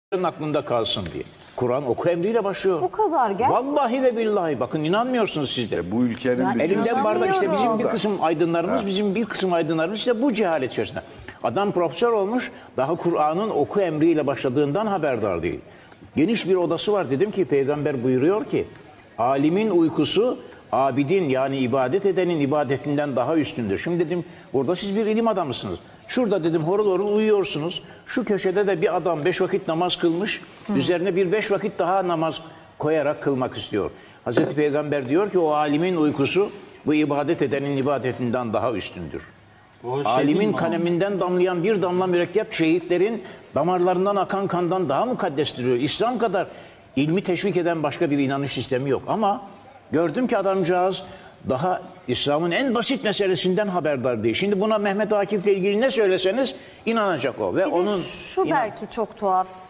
aklında kalsın diye. Kur'an oku emriyle başlıyor. Bu kadar gerçekten. Vallahi ve billahi bakın inanmıyorsunuz siz de. Bu ülkenin Yani bütün Elinden bardak işte bizim bir da. kısım aydınlarımız, bizim bir kısım aydınlarımız işte bu cehalet içerisinde. Adam profesör olmuş, daha Kur'an'ın oku emriyle başladığından haberdar değil. Geniş bir odası var. Dedim ki peygamber buyuruyor ki alimin uykusu abidin yani ibadet edenin ibadetinden daha üstündür. Şimdi dedim burada siz bir ilim adamısınız. Şurada dedim horul horul uyuyorsunuz. Şu köşede de bir adam 5 vakit namaz kılmış. Üzerine bir 5 vakit daha namaz koyarak kılmak istiyor. Hazreti Peygamber diyor ki o alimin uykusu bu ibadet edenin ibadetinden daha üstündür. Alimin kaleminden damlayan bir damla mürekkep şehitlerin damarlarından akan kandan daha mukaddestir diyor. İslam kadar ilmi teşvik eden başka bir inanış sistemi yok. Ama gördüm ki adamcağız daha İslam'ın en basit meselesinden haberdar değil. Şimdi buna Mehmet Akif'le ilgili ne söyleseniz inanacak o. Ve Bir de onun şu belki çok tuhaf.